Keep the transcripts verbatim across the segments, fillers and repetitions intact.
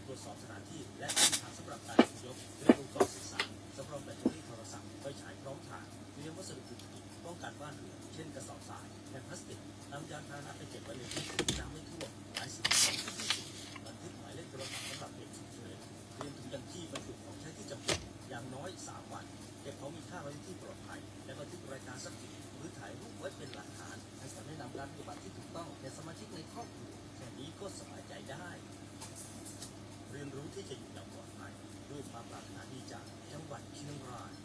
รวจสอบสถานที่และเส้นทางสำหรับการยกเรื่องอุปกรณ์สื่อสารสำรองแบตเตอรี่โทรศัพท์ไฟฉายพร้อมถ่านเตรียมวัสดุอื่นๆป้องกันบ้านเรือนเช่นกระสอบทรายแผ่นพลาสติกนำยานพาหนะไปเก็บไว้ในที่ที่น้ำไม่ท่วมหลายสิ่งของที่ที่สุดบันทึกหมายเลขโทรศัพท์สำหรับเหตุฉุกเฉินเตรียมถุงยังชีพบรรจุของใช้ที่จำเป็นอย่างน้อยสามวันเก็บของมีค่าไว้ที่ปลอดภัยและบันทึกรายการทรัพย์สินหรือถ่ายรูปไว้เป็นหลักฐานให้คำแนะนำการปฏิบัติที่ถูกต้องแก่สมาชิกในครอบครัวแค่นี้ก็สบายใจได้เรียนรู้ที่จะอยู่อย่างปลอดภัยด้วยความปรารถนาดีจากจังหวัดเชียงราย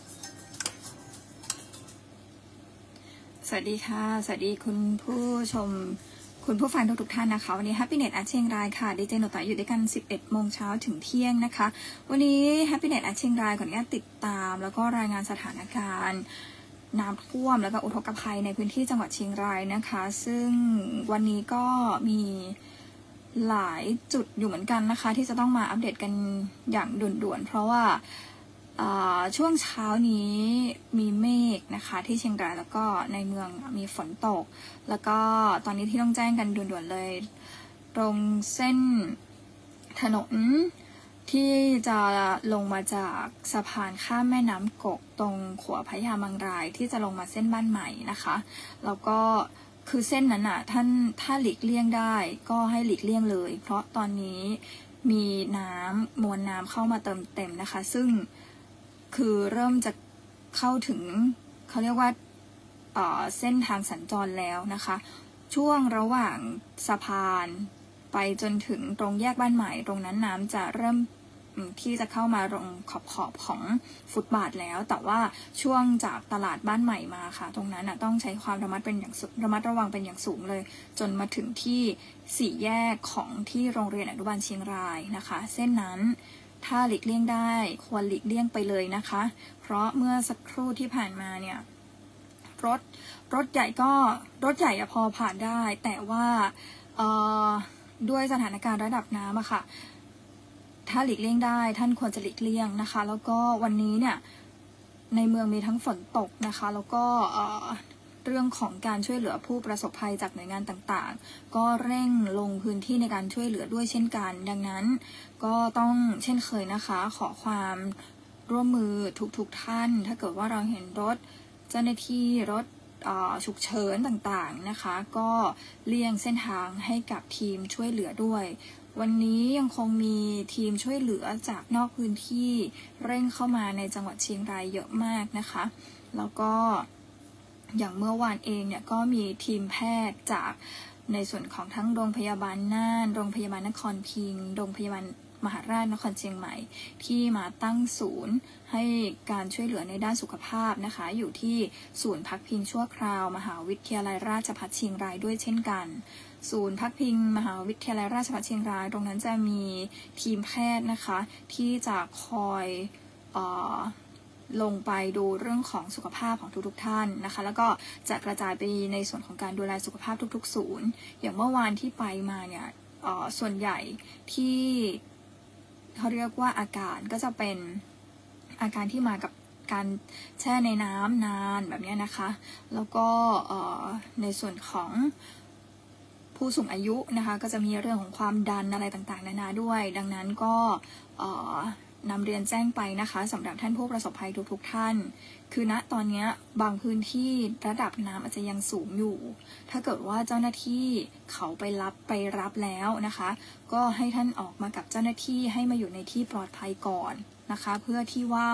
สวัสดีค่ะสวัสดีคุณผู้ชมคุณผู้ฟังทุกๆท่านนะคะวันนี้ Happynet อาเชียงรายค่ะดีเจโนตะอยู่ด้วยกันสิบเอ็ดโมงเช้าถึงเที่ยงนะคะวันนี้ Happynet อาเชียงรายขออนุญาตติดตามแล้วก็รายงานสถานการณ์น้ำท่วมแล้วก็อุทกภัยในพื้นที่จังหวัดเชียงรายนะคะซึ่งวันนี้ก็มีหลายจุดอยู่เหมือนกันนะคะที่จะต้องมาอัปเดตกันอย่างด่วนๆเพราะว่าช่วงเช้านี้มีเมฆนะคะที่เชียงรายแล้วก็ในเมืองมีฝนตกแล้วก็ตอนนี้ที่ต้องแจ้งกันด่วนๆเลยตรงเส้นถนนที่จะลงมาจากสะพานข้ามแม่น้ำกกตรงขัวพญามังรายที่จะลงมาเส้นบ้านใหม่นะคะแล้วก็คือเส้นนั้นอ่ะท่านถ้าหลีกเลี่ยงได้ก็ให้หลีกเลี่ยงเลยเพราะตอนนี้มีน้ำมวลน้ำเข้ามาเติมเต็มนะคะซึ่งคือเริ่มจะเข้าถึงเขาเรียกว่าเอ่อเส้นทางสัญจรแล้วนะคะช่วงระหว่างสะพานไปจนถึงตรงแยกบ้านใหม่ตรงนั้นน้ำจะเริ่มที่จะเข้ามาตรงขอบขอบของฟุตบาทแล้วแต่ว่าช่วงจากตลาดบ้านใหม่มาค่ะตรงนั้นนะต้องใช้ความระมัดเป็นอย่างระมัดระวังเป็นอย่างสูงเลยจนมาถึงที่สี่แยกของที่โรงเรียนอนุบาลเชียงรายนะคะเส้นนั้นถ้าหลีกเลี่ยงได้ควรหลีกเลี่ยงไปเลยนะคะเพราะเมื่อสักครู่ที่ผ่านมาเนี่ยรถรถใหญ่ก็รถใหญ่พอผ่านได้แต่ว่าด้วยสถานการณ์ระดับน้ำอะค่ะถ้าหลีกเลี่ยงได้ท่านควรจะหลีกเลี่ยงนะคะแล้วก็วันนี้เนี่ยในเมืองมีทั้งฝนตกนะคะแล้วก็เรื่องของการช่วยเหลือผู้ประสบภัยจากหน่วยงานต่างๆก็เร่งลงพื้นที่ในการช่วยเหลือด้วยเช่นกันดังนั้นก็ต้องเช่นเคยนะคะขอความร่วมมือทุกๆท่านถ้าเกิดว่าเราเห็นรถเจ้าหน้าที่รถฉุกเฉินต่างๆนะคะก็เลี่ยงเส้นทางให้กับทีมช่วยเหลือด้วยวันนี้ยังคงมีทีมช่วยเหลือจากนอกพื้นที่เร่งเข้ามาในจังหวัดเชียงรายเยอะมากนะคะแล้วก็อย่างเมื่อวานเองเนี่ยก็มีทีมแพทย์จากในส่วนของทั้งโรงพยาบาลน่านโรงพยาบาลนครพิงค์โรงพยาบาลมหาราชนครเชียงใหม่ที่มาตั้งศูนย์ให้การช่วยเหลือในด้านสุขภาพนะคะอยู่ที่ศูนย์พักพิงชั่วคราวมหาวิทยาลัยราชภัฏเชียงรายด้วยเช่นกันศูนย์พักพิงมหาวิทยาลัยราชภัฏเชียงรายตรงนั้นจะมีทีมแพทย์นะคะที่จะคอยเอ่อลงไปดูเรื่องของสุขภาพของทุกๆท่านนะคะแล้วก็จะกระจายไปในส่วนของการดูแลสุขภาพทุกๆศูนย์อย่างเมื่อวานที่ไปมาเนี่ยส่วนใหญ่ที่เขาเรียกว่าอาการก็จะเป็นอาการที่มากับการแช่ในน้ำนานแบบนี้นะคะแล้วก็ในส่วนของผู้สูงอายุนะคะก็จะมีเรื่องของความดันอะไรต่างๆนานาด้วยดังนั้นก็นำเรียนแจ้งไปนะคะสำหรับท่านผู้ประสบภัยทุกๆท่านคือณตอนนี้บางพื้นที่ระดับน้ำอาจจะยังสูงอยู่ถ้าเกิดว่าเจ้าหน้าที่เขาไปรับไปรับแล้วนะคะก็ให้ท่านออกมากับเจ้าหน้าที่ให้มาอยู่ในที่ปลอดภัยก่อนนะคะเพื่อที่ว่า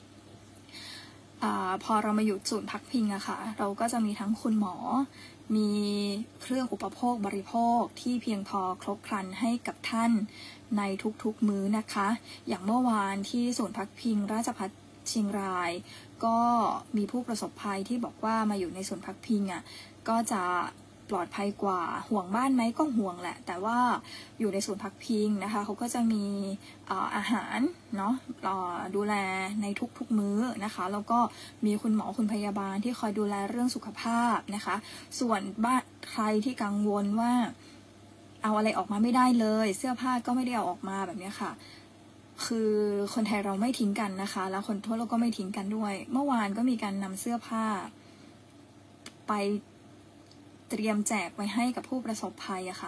อาพอเรามาอยู่ศูนย์พักพิงอะค่ะเราก็จะมีทั้งคุณหมอมีเครื่องอุปโภคบริโภคที่เพียงพอครบครันให้กับท่านในทุกๆมื้อนะคะอย่างเมื่อวานที่ศูนย์พักพิงราชภัฏเชียงรายก็มีผู้ประสบภัยที่บอกว่ามาอยู่ในศูนย์พักพิงอ่ะก็จะปลอดภัยกว่าห่วงบ้านไหมก็ห่วงแหละแต่ว่าอยู่ในศูนย์พักพิงนะคะเขาก็จะมีอาหารเนาะดูแลในทุกๆมื้อนะคะแล้วก็มีคุณหมอคุณพยาบาลที่คอยดูแลเรื่องสุขภาพนะคะส่วนบ้านใครที่กังวลว่าเอาอะไรออกมาไม่ได้เลยเสื้อผ้าก็ไม่ได้เอาออกมาแบบนี้ค่ะคือคนไทยเราไม่ทิ้งกันนะคะแล้วคนทั่วโลกก็ไม่ทิ้งกันด้วยเมื่อวานก็มีการนำเสื้อผ้าไปเตรียมแจกไว้ให้กับผู้ประสบภัยอะค่ะ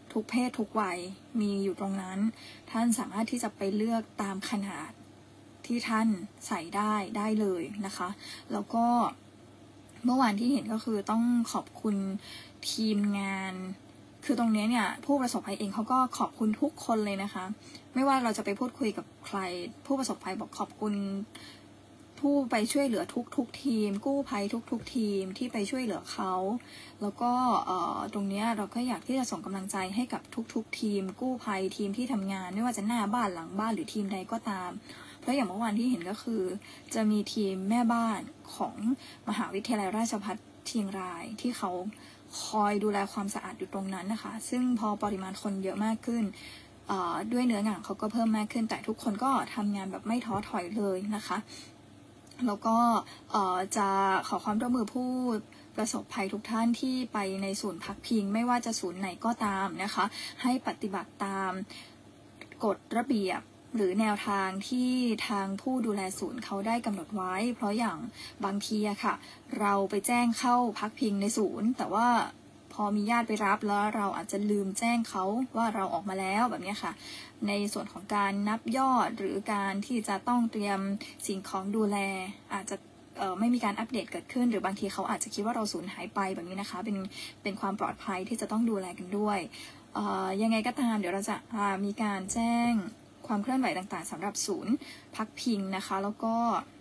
ทุกเพศทุกวัยมีอยู่ตรงนั้นท่านสามารถที่จะไปเลือกตามขนาดที่ท่านใส่ได้ได้เลยนะคะแล้วก็เมื่อวานที่เห็นก็คือต้องขอบคุณทีมงานคือตรงนี้เนี่ยผู้ประสบภัยเองเขาก็ขอบคุณทุกคนเลยนะคะไม่ว่าเราจะไปพูดคุยกับใครผู้ประสบภัยบอกขอบคุณผู้ไปช่วยเหลือทุกทุกทีมกู้ภัยทุกทุกทีมที่ไปช่วยเหลือเขาแล้วก็ตรงนี้เราก็อยากที่จะส่งกำลังใจให้กับทุกๆทีมกู้ภัยทีมที่ทำงานไม่ว่าจะหน้าบ้านหลังบ้านหรือทีมใดก็ตามเพราะอย่างเมื่อวานที่เห็นก็คือจะมีทีมแม่บ้านของมหาวิทยาลัยราชภัฏเชียงรายที่เขาคอยดูแลความสะอาดอยู่ตรงนั้นนะคะซึ่งพอปริมาณคนเยอะมากขึ้นด้วยเนื้องานเขาก็เพิ่มมากขึ้นแต่ทุกคนก็ทำงานแบบไม่ท้อถอยเลยนะคะแล้วก็จะขอความร่วมมือผู้ประสบภัยทุกท่านที่ไปในศูนย์พักพิงไม่ว่าจะศูนย์ไหนก็ตามนะคะให้ปฏิบัติตามกฎระเบียบหรือแนวทางที่ทางผู้ดูแลศูนย์เขาได้กำหนดไว้เพราะอย่างบางทีอะค่ะเราไปแจ้งเข้าพักพิงในศูนย์แต่ว่าพอมีญาติไปรับแล้วเราอาจจะลืมแจ้งเขาว่าเราออกมาแล้วแบบนี้ค่ะในส่วนของการนับยอดหรือการที่จะต้องเตรียมสิ่งของดูแลอาจจะไม่มีการอัปเดตเกิดขึ้นหรือบางทีเขาอาจจะคิดว่าเราสูญหายไปแบบนี้นะคะเป็นเป็นความปลอดภัยที่จะต้องดูแลกันด้วยยังไงก็ตามเดี๋ยวเราจะมีการแจ้งความเคลื่อนไหวต่างๆสำหรับศูนย์พักพิงนะคะแล้วก็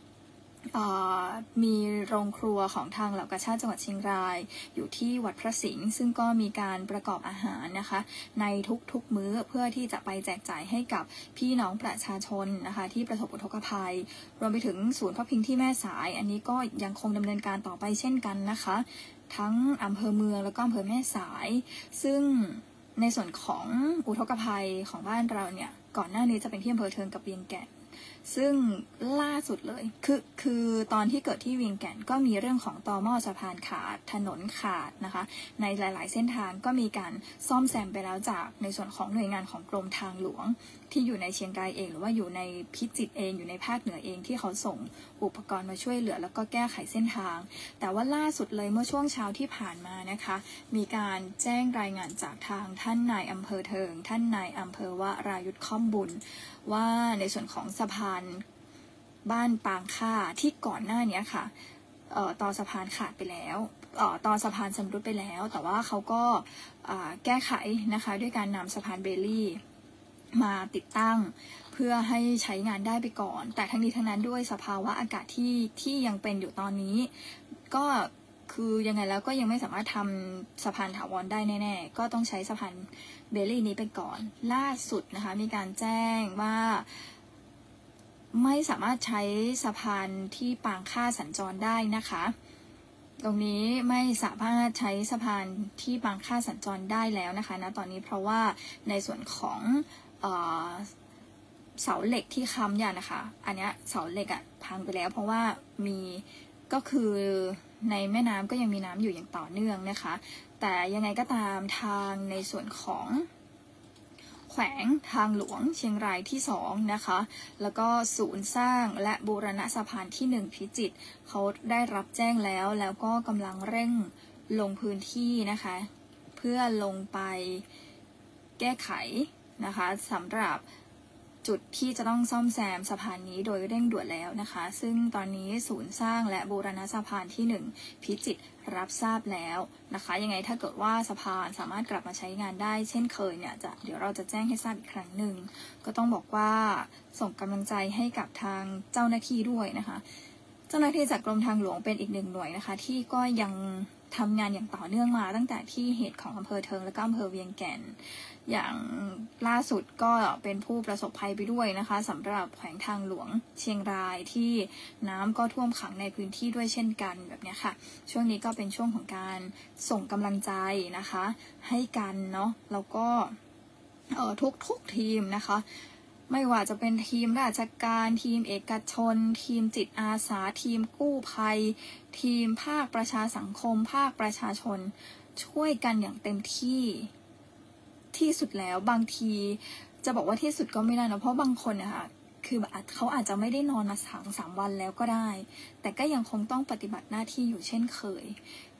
มีโรงครัวของทางเหล่ากาชาติจังหวัดเชียงรายอยู่ที่วัดพระสิงห์ซึ่งก็มีการประกอบอาหารนะคะในทุกๆมื้อเพื่อที่จะไปแจกจ่ายให้กับพี่น้องประชาชนนะคะที่ประสบอุทกภัยรวมไปถึงศูนย์พักพิงที่แม่สายอันนี้ก็ยังคงดำเนินการต่อไปเช่นกันนะคะทั้งอำเภอเมืองแล้วก็อำเภอแม่สายซึ่งในส่วนของอุทกภัยของบ้านเราเนี่ยก่อนหน้านี้จะเป็นที่อำเภอเทิงกับเวียงแก่นซึ่งล่าสุดเลยคือคือตอนที่เกิดที่เวียงแก่นก็มีเรื่องของตอหม้อสะพานขาดถนนขาดนะคะในหลายๆเส้นทางก็มีการซ่อมแซมไปแล้วจากในส่วนของหน่วยงานของกรมทางหลวงที่อยู่ในเชียงรายเองหรือว่าอยู่ในพิจิตรเองอยู่ในภาคเหนือเองที่เขาส่งอุปกรณ์มาช่วยเหลือแล้วก็แก้ไขเส้นทางแต่ว่าล่าสุดเลยเมื่อช่วงเช้าที่ผ่านมานะคะมีการแจ้งรายงานจากทางท่านนายอำเภอเทิงท่านนายอำเภอวรายุทธค่อมบุญว่าในส่วนของสะพานบ้านปางค่าที่ก่อนหน้านี้ค่ะเอ่อตอสะพานขาดไปแล้วเอ่อตอสะพานชำรุดไปแล้วแต่ว่าเขาก็แก้ไขนะคะด้วยการนำสะพานเบลลี่มาติดตั้งเพื่อให้ใช้งานได้ไปก่อนแต่ทั้งนี้ทั้งนั้นด้วยสภาวะอากาศที่ที่ยังเป็นอยู่ตอนนี้ก็คือยังไงแล้วก็ยังไม่สามารถทำสะพานถาวรได้แน่ๆก็ต้องใช้สะพานเบลลี่นี้ไปก่อนล่าสุดนะคะมีการแจ้งว่าไม่สามารถใช้สะพานที่ปางค่าสัญจรได้นะคะตรงนี้ไม่สามารถใช้สะพานที่ปางค่าสัญจรได้แล้วนะคะณตอนนี้เพราะว่าในส่วนของเอ่อเสาเหล็กที่ค้ำอย่างนะคะอันนี้เสาเหล็กอะพังไปแล้วเพราะว่ามีก็คือในแม่น้ำก็ยังมีน้ำอยู่อย่างต่อเนื่องนะคะแต่ยังไงก็ตามทางในส่วนของแขวงทางหลวงเชียงรายที่สองนะคะแล้วก็ศูนย์สร้างและบูรณะสะพานที่หนึ่งพิจิตรเขาได้รับแจ้งแล้วแล้วก็กำลังเร่งลงพื้นที่นะคะเพื่อลงไปแก้ไขนะคะสำหรับจุดที่จะต้องซ่อมแซมสะพานนี้โดยเร่งด่วนแล้วนะคะซึ่งตอนนี้ศูนย์สร้างและบูรณะสะพานที่หนึ่งพิจิตรรับทราบแล้วนะคะยังไงถ้าเกิดว่าสะพานสามารถกลับมาใช้งานได้เช่นเคยเนี่ยจะเดี๋ยวเราจะแจ้งให้ทราบอีกครั้งหนึ่งก็ต้องบอกว่าส่งกำลังใจให้กับทางเจ้าหน้าที่ด้วยนะคะเจ้าหน้าที่จากกรมทางหลวงเป็นอีกหนึ่งหน่วยนะคะที่ก็ยังทำงานอย่างต่อเนื่องมาตั้งแต่ที่เหตุของอำเภอเทิงและก็อำเภอเวียงแก่นอย่างล่าสุดก็เป็นผู้ประสบภัยไปด้วยนะคะสำหรับแขวงทางหลวงเชียงรายที่น้ำก็ท่วมขังในพื้นที่ด้วยเช่นกันแบบนี้ค่ะช่วงนี้ก็เป็นช่วงของการส่งกำลังใจนะคะให้กันเนาะแล้วก็เอ่อทุกทุกทีมนะคะไม่ว่าจะเป็นทีมราชการทีมเอกชนทีมจิตอาสาทีมกู้ภัยทีมภาคประชาสังคมภาคประชาชนช่วยกันอย่างเต็มที่ที่สุดแล้วบางทีจะบอกว่าที่สุดก็ไม่ได้นะเพราะบางคนนะคะคือเขาอาจจะไม่ได้นอนมาสามสามวันแล้วก็ได้แต่ก็ยังคงต้องปฏิบัติหน้าที่อยู่เช่นเคย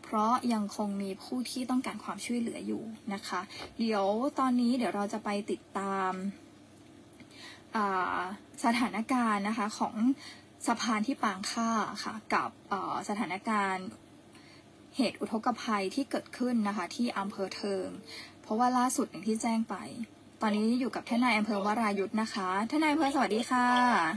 เพราะยังคงมีผู้ที่ต้องการความช่วยเหลืออยู่นะคะเดี๋ยวตอนนี้เดี๋ยวเราจะไปติดตามสถานการณ์นะคะของสะพานที่ปางค่าค่ะกับสถานการณ์เหตุอุทกภัยที่เกิดขึ้นนะคะที่อำเภอเทิงเพราะว่าล่าสุดอย่างที่แจ้งไปตอนนี้อยู่กับท่านนายอำเภอวรายุทธนะคะท่านนายอำเภอสวัสดีค่ะ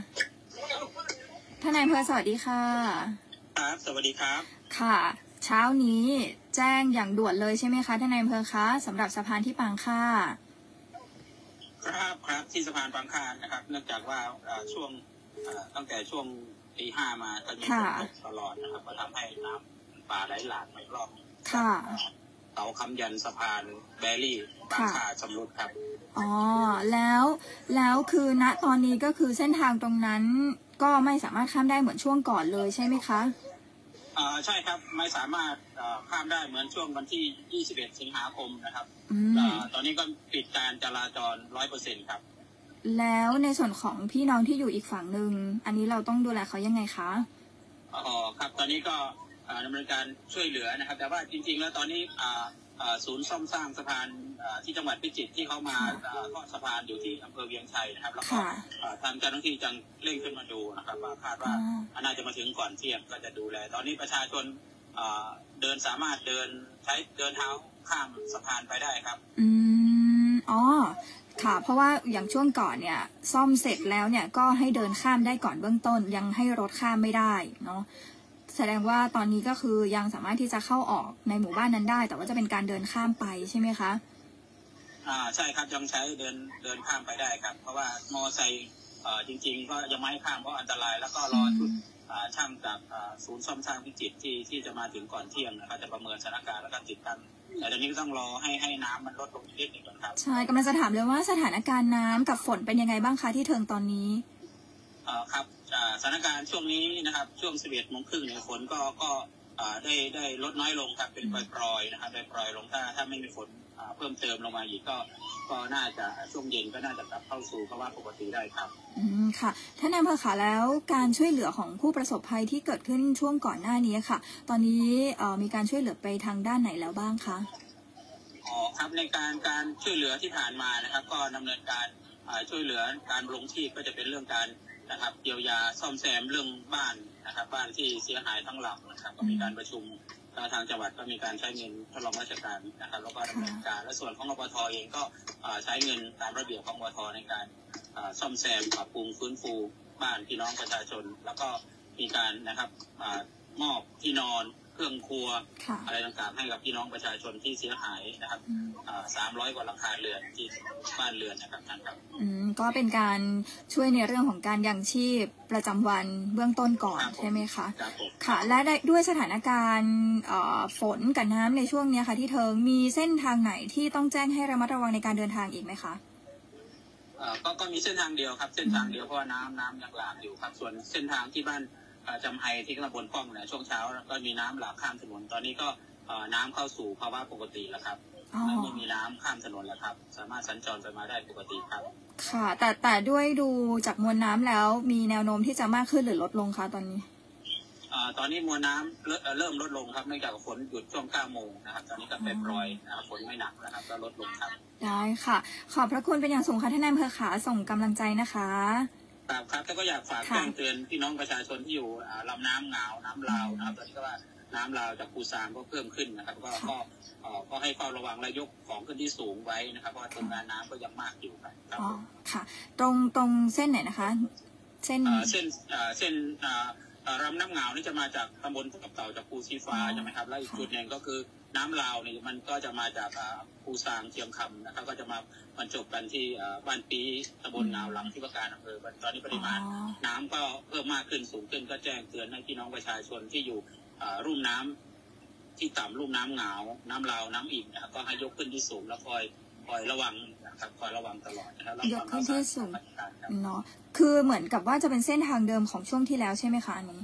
ท่านนายอำเภอสวัสดีค่ะครับสวัสดีครับค่ะเช้านี้แจ้งอย่างด่วนเลยใช่ไหมคะท่านนายอำเภอคะสำหรับสะพานที่ปางค่าครับครับที่สะพานปางค่านะครับเนื่องจากว่าช่วงตั้งแต่ช่วงตีห้ามาก็มีฝนตกตลอดนะครับก็ทำให้น้ำป่าไหลหลากไม่รอบค่ะเสาค้ำยันสะพานแบรี่ปางค่าชำรุดครับอ๋อแล้วแล้วคือณตอนนี้ก็คือเส้นทางตรงนั้นก็ไม่สามารถข้ามได้เหมือนช่วงก่อนเลยใช่ไหมคะอ่าใช่ครับไม่สามารถข้ามได้เหมือนช่วงวันที่ยี่สิบเอ็ดสิงหาคมนะครับอ่าตอนนี้ก็ปิดการจราจร ร้อยเปอร์เซ็นต์ ครับแล้วในส่วนของพี่น้องที่อยู่อีกฝั่งหนึ่งอันนี้เราต้องดูแลเขายังไงคะอ๋อครับตอนนี้ก็ดำเนินการช่วยเหลือนะครับแต่ว่าจริงๆแล้วตอนนี้ศูนย์ซ่อมสร้างสะพานที่จังหวัดพิจิตรที่เขามาทอดสะพานอยู่ที่อำเภอเวียงชัยนะครับแล้วก็ทางเจ้าหน้าที่จังเร่งขึ้นมาดูนะครับว่าคาดว่าน่าจะมาถึงก่อนเที่ยงก็จะดูแลตอนนี้ประชาชนเดินสามารถเดินใช้เดินเท้าข้ามสะพานไปได้ครับอืมอ๋อค่ะเพราะว่าอย่างช่วงก่อนเนี่ยซ่อมเสร็จแล้วเนี่ยก็ให้เดินข้ามได้ก่อนเบื้องต้นยังให้รถข้ามไม่ได้เนาะแสดงว่าตอนนี้ก็คือยังสามารถที่จะเข้าออกในหมู่บ้านนั้นได้แต่ว่าจะเป็นการเดินข้ามไปใช่ไหมคะอ่าใช่ครับยังใช้เดินเดินข้ามไปได้ครับเพราะว่ามอไซค์เอ่อจริงๆก็ยังไม่ข้ามเพราะอันตรายแล้วก็รอชุดช่างจากศูนย์ซ่อมสร้างพิจิตรที่ที่จะมาถึงก่อนเที่ยงนะครับจะประเมินสถานการณ์แล้วก็ติดตั้งแต่ตอนนี้ก็ต้องรอให้ให้น้ำมันลดลงนิดนึงก่อนครับใช่กำลังจะถามเลยว่าสถานการณ์น้ำกับฝนเป็นยังไงบ้างคะที่เทิงตอนนี้เอ่อครับสถานการณ์ช่วงนี้นะครับช่วงสิบเอ็ดโมงครึ่งเนี่ยฝนก็ก็ได้ได้ลดน้อยลงครับเป็นปล่อยๆนะครับได้ปล่อยลงถ้าถ้าไม่มีฝนเพิ่มเติมลงมาอีกก็ก็น่าจะช่วงเย็นก็น่าจะกลับเข้าสู่ภาวะปกติได้ครับอืมค่ะท่านนายอำเภอค่ะแล้วการช่วยเหลือของผู้ประสบภัยที่เกิดขึ้นช่วงก่อนหน้านี้ค่ะตอนนี้มีการช่วยเหลือไปทางด้านไหนแล้วบ้างคะอ๋อครับในการการช่วยเหลือที่ผ่านมานะครับก็ดำเนินการช่วยเหลือการลงที่ก็จะเป็นเรื่องการนะครับเยียวยาซ่อมแซมเรื่องบ้านนะครับบ้านที่เสียหายทั้งหลังนะครับก็มีการประชุมทางจังหวัดก็มีการใช้เงินทดลองราชการนะครับแล้วก็ดำเนินการและส่วนของอบท.เองก็ใช้เงินตามระเบียบของอบท.ในการซ่อมแซมปรับปรุงฟื้นฟูบ้านพี่น้องประชาชนแล้วก็มีการนะครับมอบที่นอนเครื่องครัวอะไรต่างๆให้กับพี่น้องประชาชนที่เสียหายนะครับสามร้อยกว่าหลังคาเรือนที่บ้านเรือนนะครับท่านครับอืมก็เป็นการช่วยในเรื่องของการยังชีพประจำวันเบื้องต้นก่อนใช่ไหมคะค่ะและด้วยสถานการณ์ฝนกับน้ำในช่วงนี้ค่ะที่เทิงมีเส้นทางไหนที่ต้องแจ้งให้ระมัดระวังในการเดินทางอีกไหมคะก็ก็มีเส้นทางเดียวครับเส้นทางเดียวเพราะว่าน้ำน้ำยังหลากอยู่ครับส่วนเส้นทางที่บ้านจำไฮที่ตำบลป้องเนี่ยช่วงเช้าก็มีน้ำหลากข้ามถนนตอนนี้ก็น้ำเข้าสู่ภาวะปกติแล้วครับไม่มีน้ำข้ามถนนแล้วครับสามารถสัญจรไปมาได้ปกติครับค่ะแต่แต่ด้วยดูจากมวลน้ำแล้วมีแนวโน้มที่จะมากขึ้นหรือลดลงคะตอนนี้ตอนนี้มวลน้ำเริ่มลดลงครับเนื่องจากฝนหยุดช่วงเก้าโมงนะครับตอนนี้ก็เป็นรอยฝนไม่หนักนะครับก็ลดลงครับได้ค่ะขอบพระคุณเป็นอย่างสูงค่ะท่านนายอำเภอขาส่งกำลังใจนะคะครับครับแต่ก็อยากฝากแจ้งเตือนพี่น้องประชาชนที่อยู่ลำน้ำเหงาน้ำลาวนะครับตอนนี้ก็ว่าน้ำลาวจากปูซานก็เพิ่มขึ้นนะครับก็ก็ก็ให้เฝ้าระวังและยกของขึ้นที่สูงไว้นะครับเพราะปริมาณน้ำก็ยังมากอยู่ครับอ๋อค่ะตรงตรงเส้นไหนนะคะเส้นเส้นเส้นลำน้ำเหงานี่จะมาจากตำบลกับเต่าจากภูชีฟ้าใช่ไหมครับแล้วอีกจุดหนึ่งก็คือน้ำลาวนี่มันก็จะมาจากภูซางเชียงคำนะครับก็จะมาบรรจบกันที่บ้านปีตำบลนาวหลังที่ว่าการอำเภอตอนนี้ปริมาณน้ำก็เพิ่มมากขึ้นสูงขึ้นก็แจ้งเตือนให้พี่น้องประชาชนที่อยู่รุ่มน้ำที่ต่ำรุ่มน้ำเหงาน้ำลาวน้ำอิ่มนะครับก็ให้ยกขึ้นที่สูงแล้วคอยคอยระวังนะครับคอยระวังตลอดนะครับยกขึ้นที่สูงเนาะคือเหมือนกับว่าจะเป็นเส้นทางเดิมของช่วงที่แล้วใช่ไหมคะอันนี้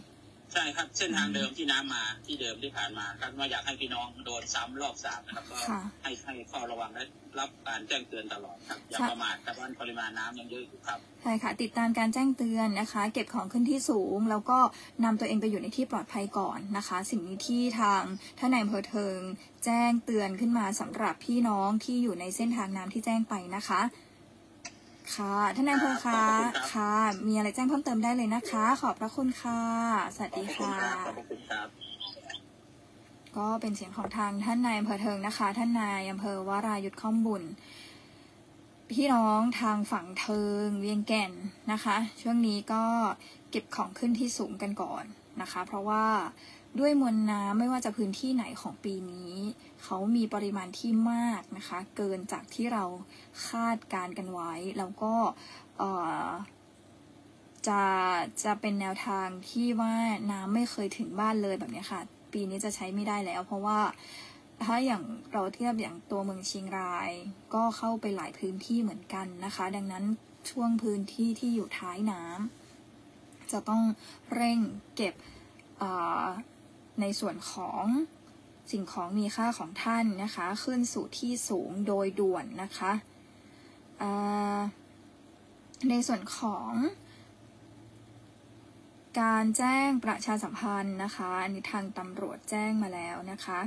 ใช่ครับเส้นทางเดิมที่น้ำมาที่เดิมที่ผ่านมาครับว่าอยากให้พี่น้องโดนซ้ำรอบสามนะครับก็ให้ให้เฝ้าระวังและรับการแจ้งเตือนตลอดครับอย่าประมาทครับว่าปริมาณน้ำยังเยอะอยู่ครับใช่ค่ะติดตามการแจ้งเตือนนะคะเก็บของขึ้นที่สูงแล้วก็นำตัวเองไปอยู่ในที่ปลอดภัยก่อนนะคะสิ่งนี้ที่ทางท่านนายอำเภอเทิงแจ้งเตือนขึ้นมาสำหรับพี่น้องที่อยู่ในเส้นทางน้ำที่แจ้งไปนะคะค่ะท่านนายอำเภอคะค่ะมีอะไรแจ้งเพิ่มเติมได้เลยนะคะขอบพระคุณค่ะสวัสดีค่ะก็เป็นเสียงของทางท่านนายอำเภอเทิงนะคะท่านนายอำเภอวรายุทธข้อมบุญพี่น้องทางฝั่งเทิงเวียงแก่นนะคะช่วงนี้ก็เก็บของขึ้นที่สูงกันก่อนนะคะเพราะว่าด้วยมวลน้ำไม่ว่าจะพื้นที่ไหนของปีนี้เขามีปริมาณที่มากนะคะเกินจากที่เราคาดการกันไว้แล้วก็จะจะเป็นแนวทางที่ว่าน้ำไม่เคยถึงบ้านเลยแบบนี้ค่ะปีนี้จะใช้ไม่ได้แล้วเพราะว่าถ้าอย่างเราเทียบอย่างตัวเมืองเชียงรายก็เข้าไปหลายพื้นที่เหมือนกันนะคะดังนั้นช่วงพื้นที่ที่อยู่ท้ายน้ำจะต้องเร่งเก็บในส่วนของสิ่งของมีค่าของท่านนะคะขึ้นสู่ที่สูงโดยด่วนนะคะในส่วนของการแจ้งประชาสัมพันธ์นะคะอันนี้ทางตำรวจแจ้งมาแล้วนะคะ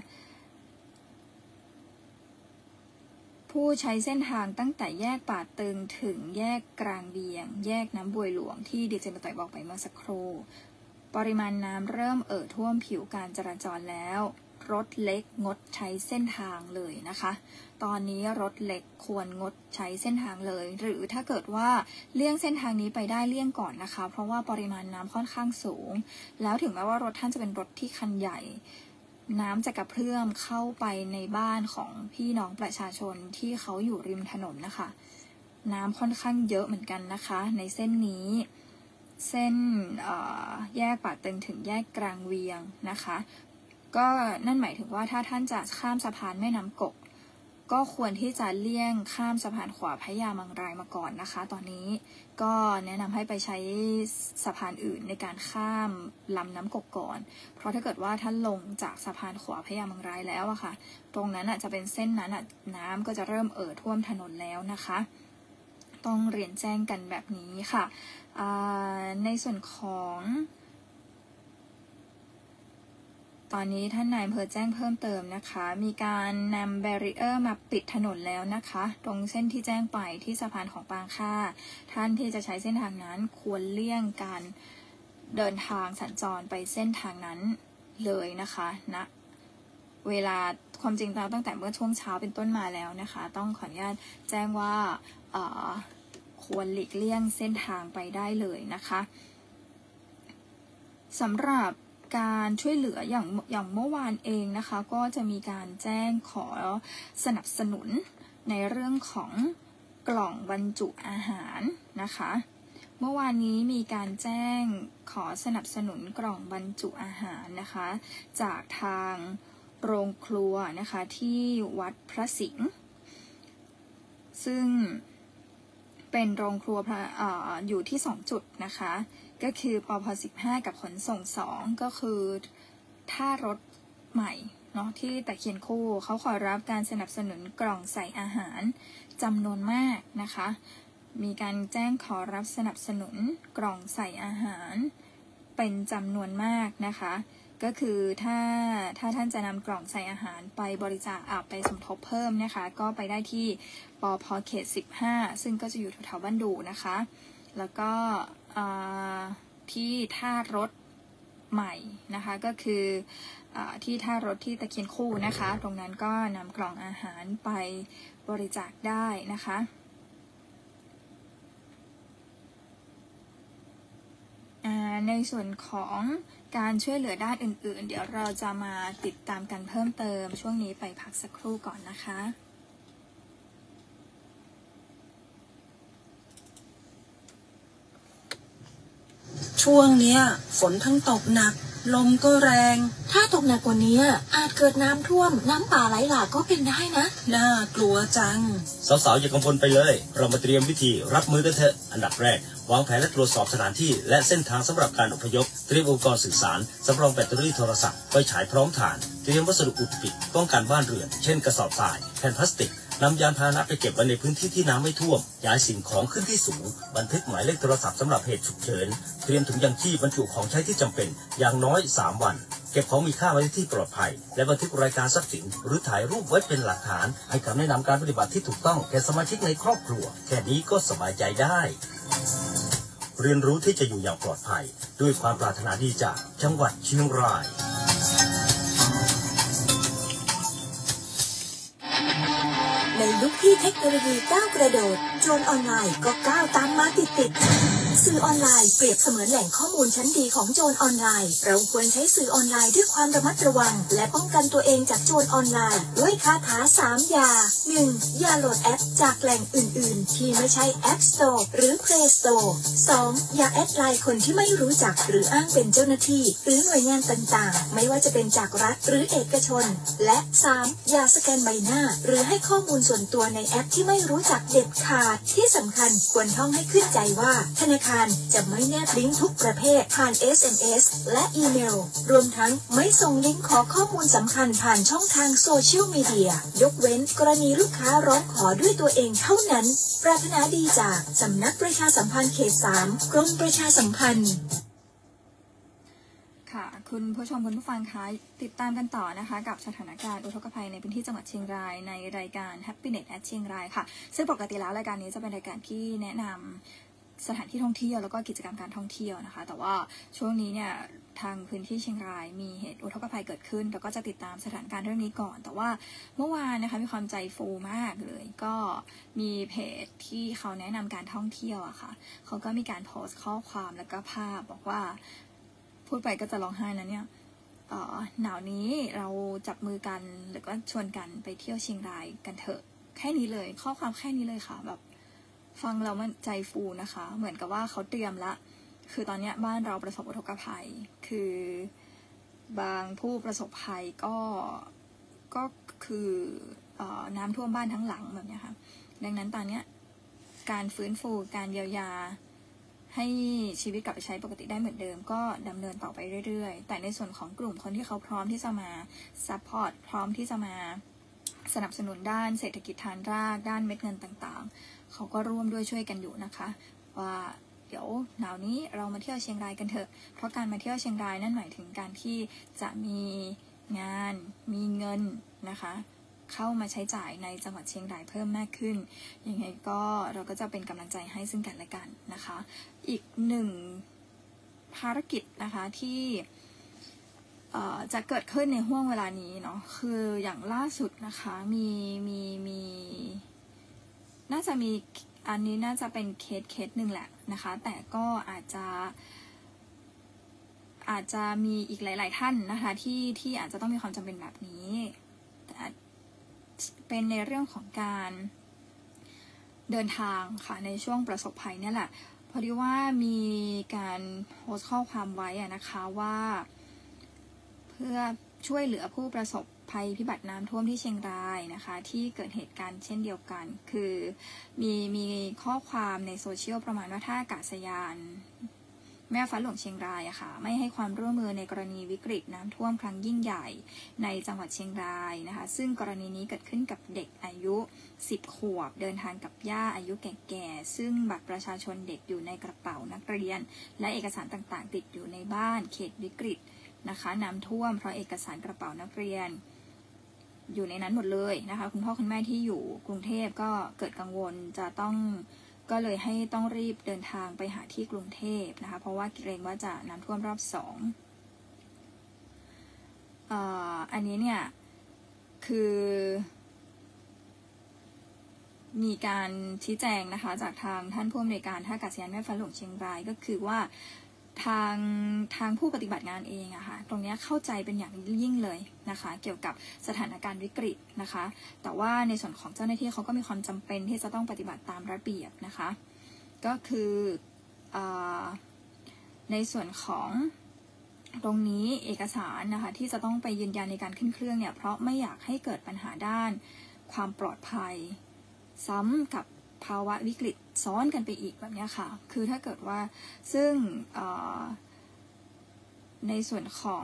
ผู้ใช้เส้นทางตั้งแต่แยกป่าตึงถึงแยกกลางเบียงแยกน้ำบวยหลวงที่ดีเจมาต่อยบอกไปเมื่อสักครู่ปริมาณน้ำเริ่มเอ่อท่วมผิวการจราจรแล้วรถเล็กงดใช้เส้นทางเลยนะคะตอนนี้รถเล็กควรงดใช้เส้นทางเลยหรือถ้าเกิดว่าเลี่ยงเส้นทางนี้ไปได้เลี่ยงก่อนนะคะเพราะว่าปริมาณน้ำค่อนข้างสูงแล้วถึงแม้ว่ารถท่านจะเป็นรถที่คันใหญ่น้ำจะกระเพื่อมเข้าไปในบ้านของพี่น้องประชาชนที่เขาอยู่ริมถนนนะคะน้ำค่อนข้างเยอะเหมือนกันนะคะในเส้นนี้เส้นแยกป่าตึงถึงแยกกลางเวียงนะคะก็นั่นหมายถึงว่าถ้าท่านจะข้ามสะพานแม่น้ำกกก็ควรที่จะเลี่ยงข้ามสะพานขวาพระยามังรายมาก่อนนะคะตอนนี้ก็แนะนำให้ไปใช้สะพานอื่นในการข้ามลำน้ำกกก่อนเพราะถ้าเกิดว่าท่านลงจากสะพานขวาพระยามังรายแล้วอะค่ะตรงนั้นอะจะเป็นเส้นนั้นอะน้ำก็จะเริ่มเอ่อท่วมถนนแล้วนะคะต้องเรียนแจ้งกันแบบนี้ค่ะในส่วนของตอนนี้ท่านนายอำเภอแจ้งเพิ่มเติมนะคะมีการนำแบรีเออร์มาปิดถนนแล้วนะคะตรงเส้นที่แจ้งไปที่สะพานของปางค่าท่านที่จะใช้เส้นทางนั้นควรเลี่ยงการเดินทางสัญจรไปเส้นทางนั้นเลยนะคะณนะเวลาความจริงเราตั้งแต่เมื่อช่วงเช้าเป็นต้นมาแล้วนะคะต้องขออนุญาตแจ้งว่าควรหลีกเลี่ยงเส้นทางไปได้เลยนะคะสำหรับการช่วยเหลืออย่างอย่างเมื่อวานเองนะคะก็จะมีการแจ้งขอสนับสนุนในเรื่องของกล่องบรรจุอาหารนะคะเมื่อวานนี้มีการแจ้งขอสนับสนุนกล่องบรรจุอาหารนะคะจากทางโรงครัวนะคะที่วัดพระสิงห์ซึ่งเป็นโรงครัวพระ อ, ออยู่ที่สองจุดนะคะก็คือปพสิบห้ากับขนส่งสองก็คือท่ารถใหม่เนาะที่ตะเคียนคู่เขาขอรับการสนับสนุนกล่องใส่อาหารจำนวนมากนะคะมีการแจ้งขอรับสนับสนุนกล่องใส่อาหารเป็นจำนวนมากนะคะก็คือถ้าถ้าท่านจะนำกล่องใส่อาหารไปบริจาคอาไปสมทบเพิ่มนะคะก็ไปได้ที่ปพเขตสิบห้าซึ่งก็จะอยู่แถวๆบ้านดูนะคะแล้วก็ที่ท่ารถใหม่นะคะก็คืออที่ท่ารถที่ตะเคียนคู่นะคะตรงนั้นก็นำกล่องอาหารไปบริจาคได้นะคะในส่วนของการช่วยเหลือด้านอื่นๆเดี๋ยวเราจะมาติดตามกันเพิ่มเติมช่วงนี้ไปพักสักครู่ก่อนนะคะช่วงนี้ฝนทั้งตกหนักลมก็แรงถ้าตกหนักกว่านี้อาจเกิดน้ำท่วมน้ำป่าไหลหลากก็เป็นได้นะน่ากลัวจังสาวๆอย่ากังวลไปเลยเรามาเตรียมวิธีรับมือกันเถอะอันดับแรกวางแผนและตรวจสอบสถานที่และเส้นทางสำหรับการอพยพเตรียมอุปกรณ์สื่อสารสำรองแบตเตอรี่โทรศัพท์ไฟฉายพร้อมถ่านเตรียมวัสดุอุดปิดป้องกันบ้านเรือนเช่นกระสอบทรายแผ่นพลาสติกนำยานพาหนะไปเก็บไว้ในพื้นที่ที่น้ำไม่ท่วมย้ายสิ่งของขึ้นที่สูงบันทึกหมายเลขโทรศัพท์สำหรับเหตุฉุกเฉินเตรียมถุงยางชีพบรรจุของใช้ที่จำเป็นอย่างน้อยสามวันเก็บของมีค่าไว้ที่ปลอดภัยและบันทึกรายการทรัพย์สินหรือถ่ายรูปไว้เป็นหลักฐานให้คำแนะนำการปฏิบัติที่ถูกต้องแก่สมาชิกในครอบครัวแค่นี้ก็สบายใจได้เรียนรู้ที่จะอยู่อย่างปลอดภัยด้วยความปรารถนาดีจากจังหวัดเชียงรายในยุคที่เทคโนโลยีก้าวกระโดดโจรออนไลน์ก็ก้าวตามมาติดๆสื่อออนไลน์เปรียบเสมือนแหล่งข้อมูลชั้นดีของโจรออนไลน์เราควรใช้สื่อออนไลน์ด้วยความระมัดระวังและป้องกันตัวเองจากโจรออนไลน์ด้วยคาถาสามอย่า หนึ่ง อย่าโหลดแอปจากแหล่งอื่นๆที่ไม่ใช่ App Store หรือ Play Store สอง อย่าแอดไลน์คนที่ไม่รู้จักหรืออ้างเป็นเจ้าหน้าที่หรือหน่วยงานต่างๆไม่ว่าจะเป็นจากรัฐหรือเอกชนและสาม อย่าสแกนใบหน้าหรือให้ข้อมูลส่วนตัวในแอปที่ไม่รู้จักเด็ดขาดที่สำคัญควรท่องให้ขึ้นใจว่าธนาคารจะไม่แนบลิงก์ทุกประเภทผ่าน เอส เอ็ม เอส และอีเมลรวมทั้งไม่ส่งลิงก์ขอข้อมูลสำคัญผ่านช่องทางโซเชียลมีเดียยกเว้นกรณีลูกค้าร้องขอด้วยตัวเองเท่านั้นปรารถนาดีจากสำนักประชาสัมพันธ์เขตสามกรมประชาสัมพันธ์ค่ะคุณผู้ชมคุณผู้ฟังคะติดตามกันต่อนะคะกับสถานการณ์อุทกภัยในพื้นที่จังหวัดเชียงรายในรายการ Happiness at เชียงรายค่ะซึ่งปกติแล้วรายการนี้จะเป็นรายการที่แนะนำสถานที่ท่องเที่ยวแล้วก็กิจกรรมการท่องเที่ยวนะคะแต่ว่าช่วงนี้เนี่ยทางพื้นที่เชียงรายมีเหตุอุทกภัยเกิดขึ้นแล้วก็จะติดตามสถานการณ์เรื่องนี้ก่อนแต่ว่าเมื่อวานนะคะมีความใจฟูมากเลยก็มีเพจที่เขาแนะนำการท่องเที่ยวอะค่ะเขาก็มีการโพสต์ข้อความแล้วก็ภาพบอกว่าพูดไปก็จะร้องไห้นะเนี่ยหนาวนี้เราจับมือกันหรือก็ชวนกันไปเที่ยวเชียงรายกันเถอะแค่นี้เลยข้อความแค่นี้เลยค่ะแบบฟังเรามันใจฟูนะคะเหมือนกับว่าเขาเตรียมละคือตอนนี้บ้านเราประสบอุทกภัยคือบางผู้ประสบภัยก็ก็คือเอ่อน้ำท่วมบ้านทั้งหลังแบบนี้ค่ะดังนั้นตอนนี้การฟื้นฟูการเยียวยาให้ชีวิตกลับไปใช้ปกติได้เหมือนเดิมก็ดำเนินต่อไปเรื่อยๆแต่ในส่วนของกลุ่มคนที่เขาพร้อมที่จะมาซัพพอร์ตพร้อมที่จะมาสนับสนุนด้านเศรษฐกิจฐานรากด้านเม็ดเงินต่างๆเขาก็ร่วมด้วยช่วยกันอยู่นะคะว่าเดี๋ยวหนาวนี้เรามาเที่ยวเชียงรายกันเถอะเพราะการมาเที่ยวเชียงรายนั่นหมายถึงการที่จะมีงานมีเงินนะคะเข้ามาใช้จ่ายในจังหวัดเชียงรายเพิ่มมากขึ้นยังไงก็เราก็จะเป็นกำลังใจให้ซึ่งกันและกันนะคะอีกหนึ่งภารกิจนะคะที่จะเกิดขึ้นในห่วงเวลานี้เนาะคืออย่างล่าสุดนะคะมีมีมีน่าจะมีอันนี้น่าจะเป็นเคสเคสหนึ่งแหละนะคะแต่ก็อาจจะอาจจะมีอีกหลายๆท่านนะคะที่ที่อาจจะต้องมีความจำเป็นแบบนี้เป็นในเรื่องของการเดินทางค่ะในช่วงประสบภัยนี่แหละพอดีว่ามีการโพสต์ข้อความไว้นะคะว่าเพื่อช่วยเหลือผู้ประสบภัยพิบัติน้ำท่วมที่เชียงรายนะคะที่เกิดเหตุการณ์เช่นเดียวกันคือมีมีข้อความในโซเชียลประมาณว่าท่าอากาศยานแม่ฟ้าหลวงเชียงรายอะค่ะไม่ให้ความร่วมมือในกรณีวิกฤตน้ำท่วมครั้งยิ่งใหญ่ในจังหวัดเชียงรายนะคะซึ่งกรณีนี้เกิดขึ้นกับเด็กอายุสิบขวบเดินทางกับย่าอายุแก่ๆซึ่งบัตรประชาชนเด็กอยู่ในกระเป๋านักเรียนและเอกสารต่างๆติดอยู่ในบ้านเขตวิกฤตนะคะน้ำท่วมเพราะเอกสารกระเป๋านักเรียนอยู่ในนั้นหมดเลยนะคะคุณพ่อคุณแม่ที่อยู่กรุงเทพก็เกิดกังวลจะต้องก็เลยให้ต้องรีบเดินทางไปหาที่กรุงเทพนะคะเพราะว่าเกรงว่าจะน้ำท่วมรอบสองเอ่ออันนี้เนี่ยคือมีการชี้แจงนะคะจากทางท่านผู้อำนวยการท่าอากาศยานแม่ฟ้าหลวงเชียงรายก็คือว่าทางทางผู้ปฏิบัติงานเองอะค่ะตรงนี้เข้าใจเป็นอย่างยิ่งเลยนะคะเกี่ยวกับสถานการณ์วิกฤตนะคะแต่ว่าในส่วนของเจ้าหน้าที่เขาก็มีความจำเป็นที่จะต้องปฏิบัติตามระเบียบนะคะก็คือในส่วนของตรงนี้เอกสารนะคะที่จะต้องไปยืนยันในการขึ้นเครื่องเนี่ยเพราะไม่อยากให้เกิดปัญหาด้านความปลอดภัยซ้ำกับภาวะวิกฤตซ้อนกันไปอีกแบบนี้ค่ะคือถ้าเกิดว่าซึ่งในส่วนของ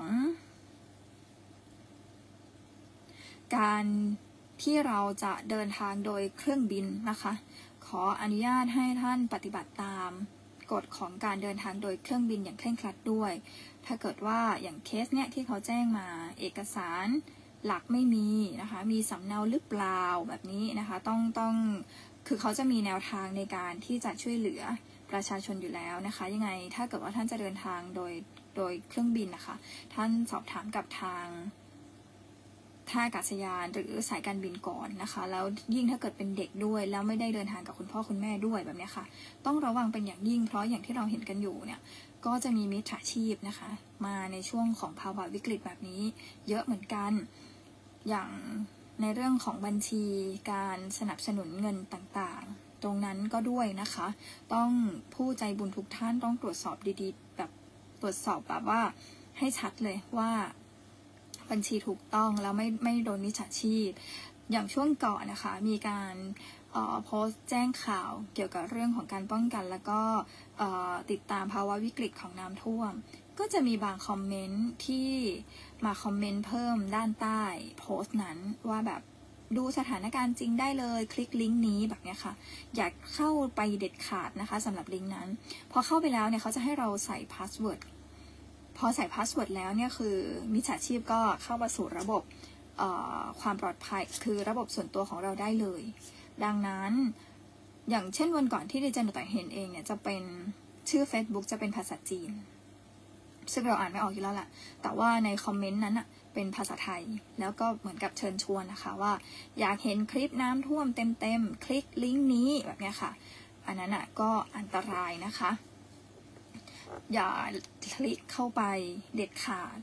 การที่เราจะเดินทางโดยเครื่องบินนะคะขออนุญาตให้ท่านปฏิบัติตามกฎของการเดินทางโดยเครื่องบินอย่างเคร่งครัดด้วยถ้าเกิดว่าอย่างเคสเนี้ยที่เขาแจ้งมาเอกสารหลักไม่มีนะคะมีสำเนาหรือเปล่าแบบนี้นะคะต้องต้องคือเขาจะมีแนวทางในการที่จะช่วยเหลือประชาชนอยู่แล้วนะคะยังไงถ้าเกิดว่าท่านจะเดินทางโดยโดยเครื่องบินนะคะท่านสอบถามกับทางท่าอากาศยานหรือสายการบินก่อนนะคะแล้วยิ่งถ้าเกิดเป็นเด็กด้วยแล้วไม่ได้เดินทางกับคุณพ่อคุณแม่ด้วยแบบนี้ค่ะต้องระวังเป็นอย่างยิ่งเพราะอย่างที่เราเห็นกันอยู่เนี่ยก็จะมีมิจฉาชีพนะคะมาในช่วงของภาวะวิกฤตแบบนี้เยอะเหมือนกันอย่างในเรื่องของบัญชีการสนับสนุนเงินต่างๆตรงนั้นก็ด้วยนะคะต้องผู้ใจบุญทุกท่านต้องตรวจสอบดีๆแบบตรวจสอบแบบว่าให้ชัดเลยว่าบัญชีถูกต้องแล้วไม่ไม่โดนมิจฉาชีพอย่างช่วงก่อนนะคะมีการโพสต์แจ้งข่าวเกี่ยวกับเรื่องของการป้องกันแล้วก็ติดตามภาวะวิกฤตของน้ำท่วมก็จะมีบางคอมเมนต์ที่มาคอมเมนต์เพิ่มด้านใต้โพสต์นั้นว่าแบบดูสถานการณ์จริงได้เลยคลิกลิงก์นี้แบบนี้ค่ะอยากเข้าไปเด็ดขาดนะคะสำหรับลิงก์นั้นพอเข้าไปแล้วเนี่ยเขาจะให้เราใส่พาสเวิร์ดพอใส่พาสเวิร์ดแล้วเนี่ยคือมิจฉาชีพก็เข้ามาสู่ระบบความปลอดภัยคือระบบส่วนตัวของเราได้เลยดังนั้นอย่างเช่นวันก่อนที่ดิฉันต่างเห็นเองเนี่ยจะเป็นชื่อ Facebook จะเป็นภาษาจีนซึ่งเราอ่านไม่ออกอยู่แล้วแหละแต่ว่าในคอมเมนต์นั้นอะเป็นภาษาไทยแล้วก็เหมือนกับเชิญชวนนะคะว่าอยากเห็นคลิปน้ำท่วมเต็มๆคลิกลิงก์นี้แบบนี้ค่ะอันนั้นอะก็อันตรายนะคะอย่าคลิกเข้าไปเด็ดขาด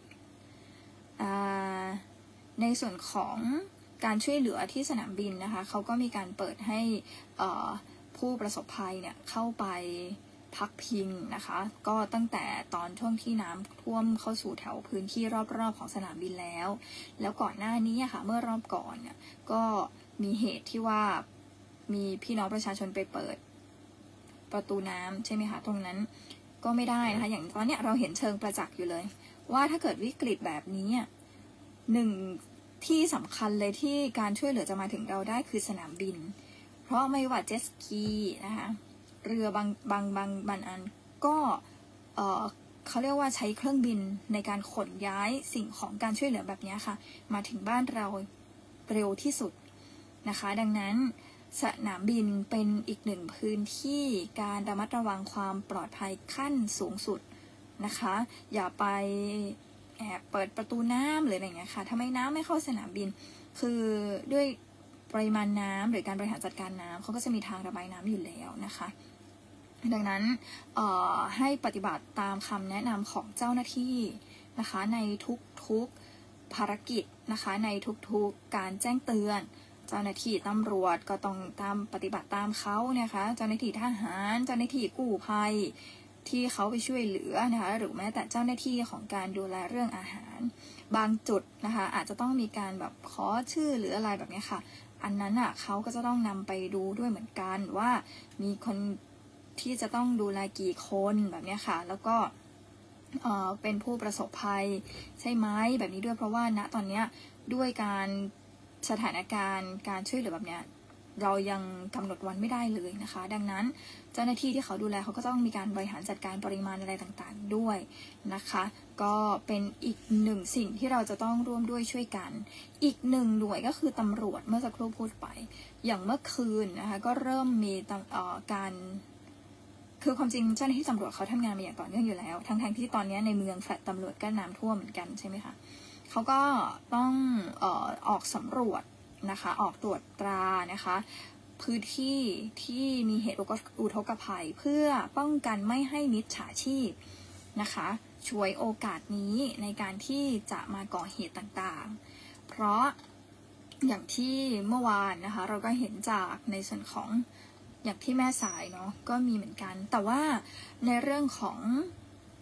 ในส่วนของการช่วยเหลือที่สนามบินนะคะเขาก็มีการเปิดให้ผู้ประสบภัยเนี่ยเข้าไปพักพิงนะคะก็ตั้งแต่ตอนช่วงที่น้ำท่วมเข้าสู่แถวพื้นที่รอบๆของสนามบินแล้วแล้วก่อนหน้านี้ค่ะเมื่อรอบก่อนเนี่ยก็มีเหตุที่ว่ามีพี่น้องประชาชนไปเปิดประตูน้ำใช่ไหมคะตรงนั้นก็ไม่ได้นะคะอย่างตอนนี้เราเห็นเชิงประจักษ์อยู่เลยว่าถ้าเกิดวิกฤตแบบนี้หนึ่งที่สำคัญเลยที่การช่วยเหลือจะมาถึงเราได้คือสนามบินเพราะไม่ว่าเจ็ตสกีนะคะเรือบางบางบางบางอันก็เออเขาเรียกว่าใช้เครื่องบินในการขนย้ายสิ่งของการช่วยเหลือแบบนี้ค่ะมาถึงบ้านเราเร็วที่สุดนะคะดังนั้นสนามบินเป็นอีกหนึ่งพื้นที่การระมัดระวังความปลอดภัยขั้นสูงสุดนะคะอย่าไปแอบเปิดประตูน้ำหรืออะไรอย่างเงี้ยค่ะทำไมน้ำไม่เข้าสนามบินคือด้วยปริมาณน้ำหรือการบริหารจัดการน้ำเขาก็จะมีทางระบายน้ำอยู่แล้วนะคะดังนั้นให้ปฏิบัติตามคำแนะนำของเจ้าหน้าที่นะคะในทุกๆภารกิจนะคะในทุกๆการแจ้งเตือนเจ้าหน้าที่ตำรวจก็ต้องตามปฏิบัติตามเขานะคะเจ้าหน้าที่ทหารเจ้าหน้าที่กู้ภัยที่เขาไปช่วยเหลือนะคะหรือแม้แต่เจ้าหน้าที่ของการดูแลเรื่องอาหารบางจุดนะคะอาจจะต้องมีการแบบขอชื่อหรืออะไรแบบนี้ค่ะอันนั้นอ่ะเขาก็จะต้องนำไปดูด้วยเหมือนกันว่ามีคนที่จะต้องดูแลกี่คนแบบนี้ค่ะแล้วก็เอ่อเป็นผู้ประสบภัยใช่ไหมแบบนี้ด้วยเพราะว่าณตอนนี้ด้วยการสถานการณ์การช่วยเหลือแบบนี้เรายังกำหนดวันไม่ได้เลยนะคะดังนั้นเจ้าหน้าที่ที่เขาดูแลเขาก็ต้องมีการบริหารจัดการปริมาณอะไรต่างๆด้วยนะคะก็เป็นอีกหนึ่งสิ่งที่เราจะต้องร่วมด้วยช่วยกันอีกหนึ่งหน่วยก็คือตำรวจเมื่อสักครู่พูดไปอย่างเมื่อคืนนะคะก็เริ่มมีการคือความจริงเจ้าหน้าที่ตำรวจเขาทำงานมาอย่างต่อเนื่องอยู่แล้วทั้งๆที่ตอนนี้ในเมืองแฟลตตำรวจก็น้ำท่วมเหมือนกันใช่ไหมคะเขาก็ต้องเอ่อออกสำรวจนะคะออกตรวจตรานะคะพื้นที่ที่มีเหตุอุทกภัยเพื่อป้องกันไม่ให้มิจฉาชีพนะคะช่วยโอกาสนี้ในการที่จะมาก่อเหตุต่างๆเพราะอย่างที่เมื่อวานนะคะเราก็เห็นจากในส่วนของอย่างที่แม่สายเนาะก็มีเหมือนกันแต่ว่าในเรื่องของ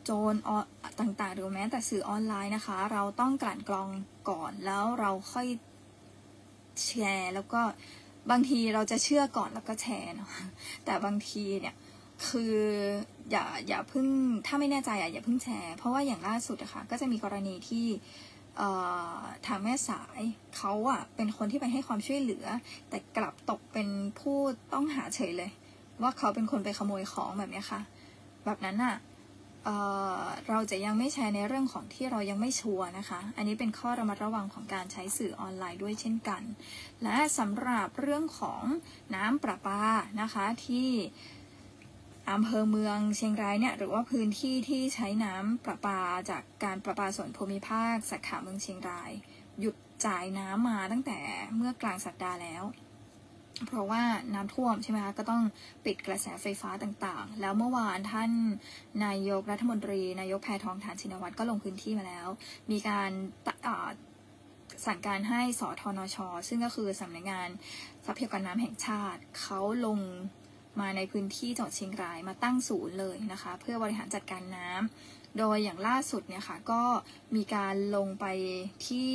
โจรต่างๆหรือแม้แต่สื่อออนไลน์นะคะเราต้องกลั่นกรองก่อนแล้วเราค่อยแชร์แล้วก็บางทีเราจะเชื่อก่อนแล้วก็แชร์เนาะแต่บางทีเนี่ยคืออย่าอย่าเพิ่งถ้าไม่แน่ใจอ่ะอย่าเพิ่งแชร์เพราะว่าอย่างล่าสุดอะค่ะก็จะมีกรณีที่ทางแม่สายเขาอ่ะเป็นคนที่ไปให้ความช่วยเหลือแต่กลับตกเป็นผู้ต้องหาเฉยเลยว่าเขาเป็นคนไปขโมยของแบบนี้ค่ะแบบนั้นอ่ะ เอ่อ เราจะยังไม่แชร์ในเรื่องของที่เรายังไม่ชัวร์นะคะอันนี้เป็นข้อระมัดระวังของการใช้สื่อออนไลน์ด้วยเช่นกันและสำหรับเรื่องของน้ำประปานะคะที่อำเภอเมืองเชียงรายเนี่ยหรือว่าพื้นที่ที่ใช้น้ำประปาจากการประปาส่วนภูมิภาคสาขาเมืองเชียงรายหยุดจ่ายน้ำมาตั้งแต่เมื่อกลางสัปดาห์แล้วเพราะว่าน้ำท่วมใช่ไหมคะก็ต้องปิดกระแสไฟฟ้าต่างๆแล้วเมื่อวานท่านนายกรัฐมนตรีนายกแพทองธารชินวัตรก็ลงพื้นที่มาแล้วมีการสั่งการให้สทนช.ซึ่งก็คือสำนักงานทรัพยากรน้ำแห่งชาติเขาลงมาในพื้นที่จังหวัดเชียงรายมาตั้งศูนย์เลยนะคะเพื่อบริหารจัดการน้ำโดยอย่างล่าสุดเนี่ยค่ะก็มีการลงไปที่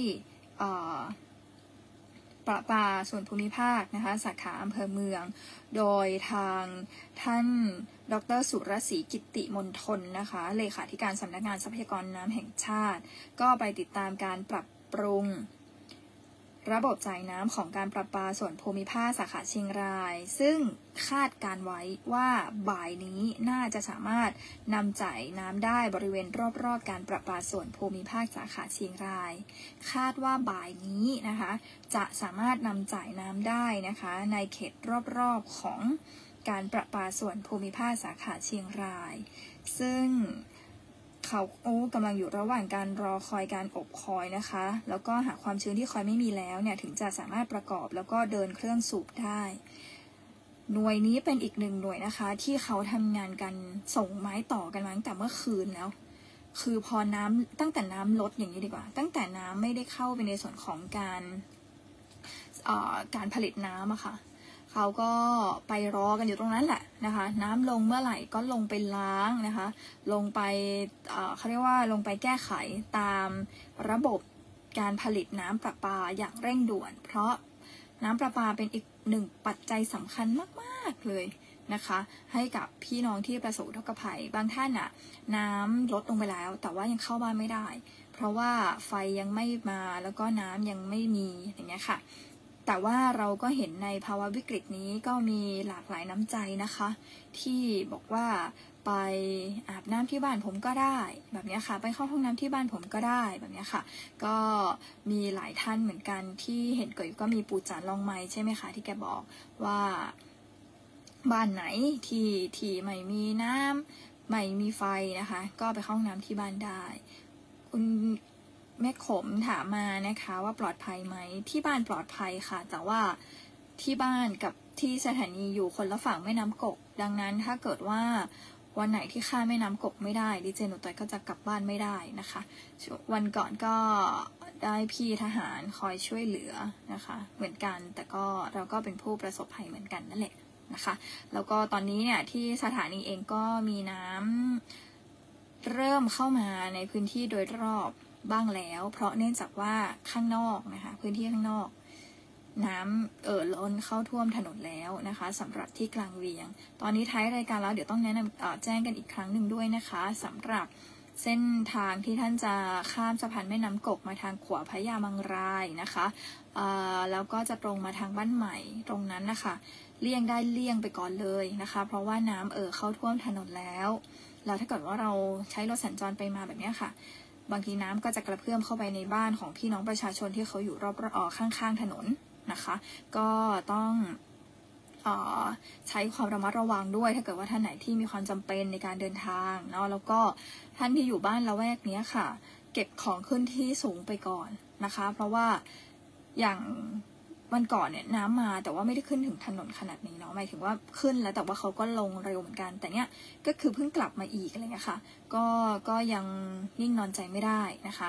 ประปาส่วนภูมิภาคนะคะสาขาอำเภอเมืองโดยทางท่านดร.สุรศรีกิตติมณฑลนะคะเลขาธิการสำนักงานทรัพยากรน้ำแห่งชาติก็ไปติดตามการปรับปรุงระบบจ่ายน้ำของการประปาส่วนภูมิภาคสาขาเชียงรายซึ่งคาดการไว้ว่าบ่ายนี้น่าจะสามารถนำจ่ายน้ำได้บริเวณรอบๆการประปาส่วนภูมิภาคสาขาเชียงรายคาดว่าบ่ายนี้นะคะจะสามารถนำจ่ายน้ำได้นะคะในเขตรอบๆของการประปาส่วนภูมิภาคสาขาเชียงรายซึ่งเขาโอ้กำลังอยู่ระหว่างการรอคอยการอบคอยนะคะแล้วก็หาความชื้นที่คอยไม่มีแล้วเนี่ยถึงจะสามารถประกอบแล้วก็เดินเครื่องสูบได้หน่วยนี้เป็นอีกหนึ่งหน่วยนะคะที่เขาทำงานกันส่งไม้ต่อกันมาตั้งแต่เมื่อคืนแล้วคือพอน้ำตั้งแต่น้ำลดอย่างนี้ดีกว่าตั้งแต่น้ำไม่ได้เข้าไปในส่วนของการเอ่อการผลิตน้ำอะค่ะเขาก็ไปรอกันอยู่ตรงนั้นแหละนะคะน้ำลงเมื่อไหร่ก็ลงไปล้างนะคะลงไปเอ่อเขาเรียกว่าลงไปแก้ไขตามระบบการผลิตน้ำประปาอย่างเร่งด่วนเพราะน้ำประปาเป็นอีกหนึ่งปัจจัยสำคัญมากๆเลยนะคะให้กับพี่น้องที่ประสบอุทกภัยบางท่านอะน้ำลดลงไปแล้วแต่ว่ายังเข้าบ้านไม่ได้เพราะว่าไฟยังไม่มาแล้วก็น้ำยังไม่มีอย่างเงี้ยค่ะแต่ว่าเราก็เห็นในภาวะวิกฤตนี้ก็มีหลากหลายน้ำใจนะคะที่บอกว่าไปอาบน้ำที่บ้านผมก็ได้แบบนี้ค่ะไปเข้าห้องน้ำที่บ้านผมก็ได้แบบนี้ค่ะก็มีหลายท่านเหมือนกันที่เห็นก็มีปู่จ๋าลองไม้ใช่ไหมคะที่แกบอกว่าบ้านไหนที่ที่ไม่มีน้ำไม่มีไฟนะคะก็ไปเข้าห้องน้ำที่บ้านได้คุณแม่ขมถามมานะคะว่าปลอดภัยไหมที่บ้านปลอดภัยค่ะแต่ว่าที่บ้านกับที่สถานีอยู่คนละฝั่งแม่น้ำกกดังนั้นถ้าเกิดว่าวันไหนที่ข้ามแม่น้ำกกไม่ได้ดิเจนุต่อยก็จะกลับบ้านไม่ได้นะคะวันก่อนก็ได้พี่ทหารคอยช่วยเหลือนะคะเหมือนกันแต่ก็เราก็เป็นผู้ประสบภัยเหมือนกันนั่นแหละนะคะแล้วก็ตอนนี้เนี่ยที่สถานีเองก็มีน้ำเริ่มเข้ามาในพื้นที่โดยรอบบ้างแล้วเพราะเนื่องจากว่าข้างนอกนะคะพื้นที่ข้างนอกน้ำเอ่อล้นเข้าท่วมถนนแล้วนะคะสำหรับที่กลางเวียงตอนนี้ท้ายรายการแล้วเดี๋ยวต้องแนะนำแจ้งกันอีกครั้งหนึ่งด้วยนะคะสำหรับเส้นทางที่ท่านจะข้ามสะพานแม่น้ำกกมาทางขวาพระยามังรายนะคะแล้วก็จะตรงมาทางบ้านใหม่ตรงนั้นนะคะเลี่ยงได้เลี่ยงไปก่อนเลยนะคะเพราะว่าน้ำเอ่อเข้าท่วมถนนแล้วแล้วถ้าเกิดว่าเราใช้รถสัญจรไปมาแบบนี้ค่ะบางทีน้ำก็จะกระเพื่อมเข้าไปในบ้านของพี่น้องประชาชนที่เขาอยู่รอบๆข้างๆถนนนะคะก็ต้องเอ่อใช้ความระมัดระวังด้วยถ้าเกิดว่าท่านไหนที่มีความจำเป็นในการเดินทางเนาะแล้วก็ท่านที่อยู่บ้านละแวกนี้ค่ะเก็บของขึ้นที่สูงไปก่อนนะคะเพราะว่าอย่างวันก่อนเนี่ยน้ำมาแต่ว่าไม่ได้ขึ้นถึงถนนขนาดนี้เนาะหมายถึงว่าขึ้นแล้วแต่ว่าเขาก็ลงเร็วเหมือนกันแต่เนี้ยก็คือเพิ่งกลับมาอีกอะไรเงี้ยค่ะก็ก็ยังนิ่งนอนใจไม่ได้นะคะ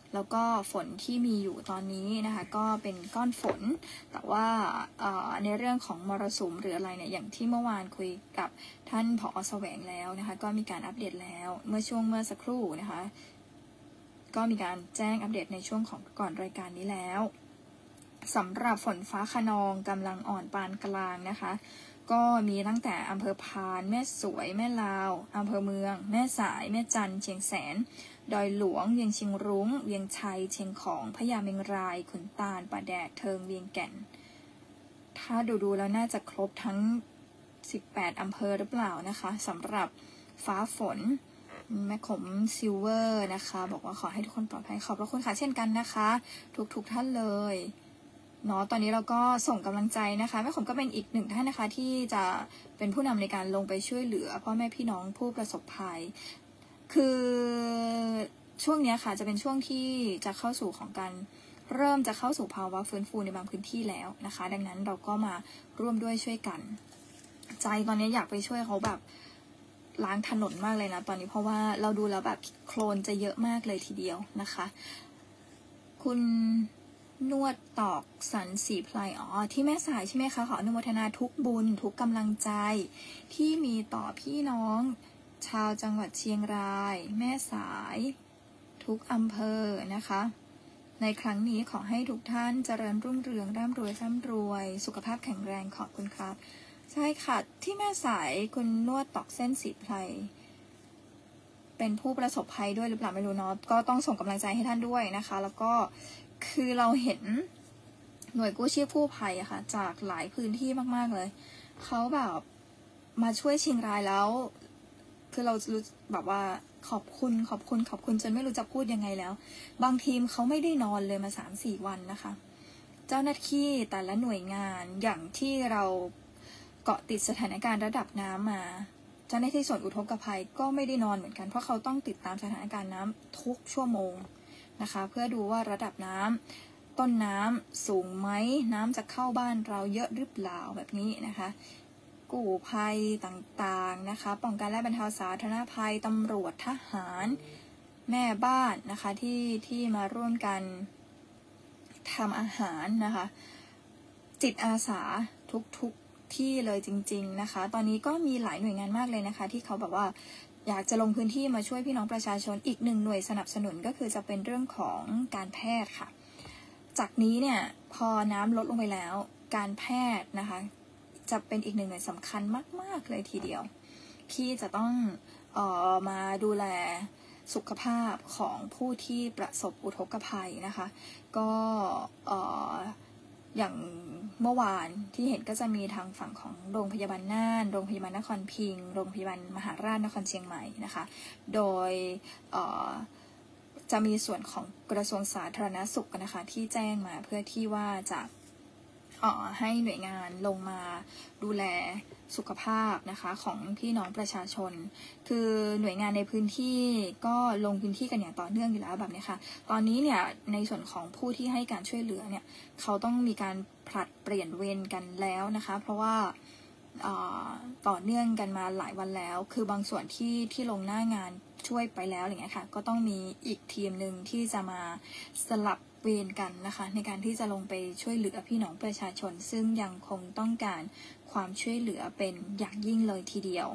แล้วก็ฝนที่มีอยู่ตอนนี้นะคะก็เป็นก้อนฝนแต่ว่าในเรื่องของมรสุมหรืออะไรเนี่ยอย่างที่เมื่อวานคุยกับท่านผอ.แสวงแล้วนะคะก็มีการอัปเดตแล้วเมื่อช่วงเมื่อสักครู่นะคะก็มีการแจ้งอัปเดตในช่วงของก่อนรายการนี้แล้วสำหรับฝนฟ้าคะนองกำลังอ่อนปานกลางนะคะก็มีตั้งแต่อำเภอพานแม่สวยแม่ลาวอำเภอเมืองแม่สายแม่จันเชียงแสนดอยหลวงเวียงเชียงรุ้งเวียงชัยเชียงของพญาเมงรายขุนตาลป่าแดดเทิงเวียงแก่นถ้าดูๆแล้วน่าจะครบทั้งสิบแปดอำเภอหรือเปล่านะคะสำหรับฟ้าฝนแม่ขมซิลเวอร์นะคะบอกว่าขอให้ทุกคนปลอดภัยขอบพระคุณค่ะเช่นกันนะคะทุกๆท่านเลยเนาะตอนนี้เราก็ส่งกำลังใจนะคะแม่ขมก็เป็นอีกหนึ่งท่านนะคะที่จะเป็นผู้นำในการลงไปช่วยเหลือพ่อแม่พี่น้องผู้ประสบภัยคือช่วงนี้ค่ะจะเป็นช่วงที่จะเข้าสู่ของการเริ่มจะเข้าสู่ภาวะฟื้นฟูในบางพื้นที่แล้วนะคะดังนั้นเราก็มาร่วมด้วยช่วยกันใจตอนนี้อยากไปช่วยเขาแบบล้างถนนมากเลยนะตอนนี้เพราะว่าเราดูแล้วแบบโคลนจะเยอะมากเลยทีเดียวนะคะคุณนวดตอกสันสีพลายอ๋อที่แม่สายใช่ไหมคะขออนุโมทนาทุกบุญทุกกำลังใจที่มีต่อพี่น้องชาวจังหวัดเชียงรายแม่สายทุกอำเภอนะคะในครั้งนี้ขอให้ทุกท่านเจริญรุ่งเรืองร่ำรวยร่ำรวยสุขภาพแข็งแรงขอบคุณครับใช่ค่ะที่แม่สายคุณนวดตอกเส้นสีพลายเป็นผู้ประสบภัยด้วยหรือเปล่าไม่รู้เนาะก็ต้องส่งกำลังใจให้ท่านด้วยนะคะแล้วก็คือเราเห็นหน่วยกู้ชีพกู้ภัยอะค่ะจากหลายพื้นที่มากๆเลยเขาแบบมาช่วยเชียงรายแล้วคือเรารู้แบบว่าขอบคุณขอบคุณขอบคุณจนไม่รู้จะพูดยังไงแล้วบางทีมเขาไม่ได้นอนเลยมาสามสี่วันนะคะเจ้าหน้าที่แต่ละหน่วยงานอย่างที่เราเกาะติดสถานการณ์ระดับน้ำมาเจ้าหน้าที่ส่วนอุทกภัยก็ไม่ได้นอนเหมือนกันเพราะเขาต้องติดตามสถานการณ์น้ำทุกชั่วโมงนะคะเพื่อดูว่าระดับน้ำต้นน้ำสูงไหมน้ำจะเข้าบ้านเราเยอะหรือเปล่าแบบนี้นะคะกู้ภัยต่างๆนะคะป้องกันและบรรเทาสาธารณภัยตำรวจทหารแม่บ้านนะคะที่ที่มาร่วมกันทำอาหารนะคะจิตอาสาทุกๆที่เลยจริงๆนะคะตอนนี้ก็มีหลายหน่วยงานมากเลยนะคะที่เขาแบบว่าอยากจะลงพื้นที่มาช่วยพี่น้องประชาชนอีกหนึ่งหน่วยสนับสนุนก็คือจะเป็นเรื่องของการแพทย์ค่ะจากนี้เนี่ยพอน้ำลดลงไปแล้วการแพทย์นะคะจะเป็นอีกหนึ่งหน่วยสำคัญมากๆเลยทีเดียวที่จะต้องเอ่อมาดูแลสุขภาพของผู้ที่ประสบอุทกภัยนะคะก็เอ่ออย่างเมื่อวานที่เห็นก็จะมีทางฝั่งของโรงพยาบาลน่านโรงพยาบาลนครพิงค์โรงพยาบาลมหาราชนครเชียงใหม่นะคะโดยเอ่อจะมีส่วนของกระทรวงสาธารณสุขนะคะที่แจ้งมาเพื่อที่ว่าจะเอ่อให้หน่วยงานลงมาดูแลสุขภาพนะคะของพี่น้องประชาชนคือหน่วยงานในพื้นที่ก็ลงพื้นที่กันอย่างต่อเนื่องอยู่แล้วแบบนี้ค่ะตอนนี้เนี่ยในส่วนของผู้ที่ให้การช่วยเหลือเนี่ยเขาต้องมีการผลัดเปลี่ยนเวรกันแล้วนะคะเพราะว่าต่อเนื่องกันมาหลายวันแล้วคือบางส่วนที่ที่ลงหน้างานช่วยไปแล้วอย่างเงี้ยค่ะก็ต้องมีอีกทีมหนึ่งที่จะมาสลับเวรกันนะคะในการที่จะลงไปช่วยเหลือพี่น้องประชาชนซึ่งยังคงต้องการความช่วยเหลือเป็นอย่างยิ่งเลยทีเดียว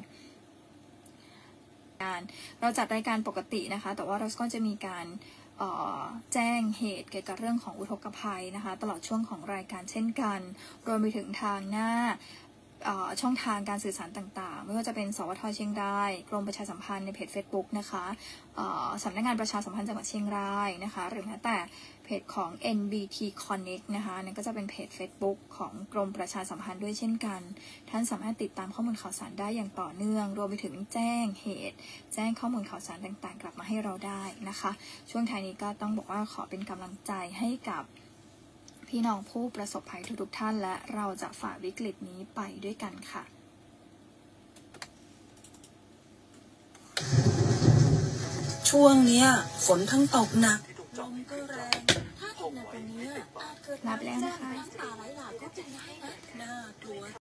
เราจัดรายการปกตินะคะแต่ว่าเราก็จะมีการแจ้งเหตุเกี่ยวกับเรื่องของอุทกภัยนะคะตลอดช่วงของรายการเช่นกันรวมไปถึงทางหน้าช่องทางการสื่อสารต่างๆไม่ว่าจะเป็นสวทเชียงรายกรมประชาสัมพันธ์ในเพจ Facebook นะคะสำนักงานประชาสัมพันธ์จังหวัดเชียงรายนะคะหรือแม้แต่เพจของ เอ็น บี ที Connect นะคะนั่นก็จะเป็นเพจ Facebook ของกรมประชาสัมพันธ์ด้วยเช่นกันท่านสามารถติดตามข้อมูลข่าวสารได้อย่างต่อเนื่องรวมไปถึงแจ้งเหตุแจ้งข้อมูลข่าวสารต่างๆกลับมาให้เราได้นะคะช่วงท้ายนี้ก็ต้องบอกว่าขอเป็นกำลังใจให้กับพี่น้องผู้ประสบภัยทุกๆท่านและเราจะฝ่าวิกฤตนี้ไปด้วยกันค่ะช่วงเนี้ยฝนทั้งตกหนักลมก็แรงถ้าตกหนักกว่านี้อาจเกิดน้ำแจ้งน้ำตาไหลหลากก็เป็นได้นะน่ากลัว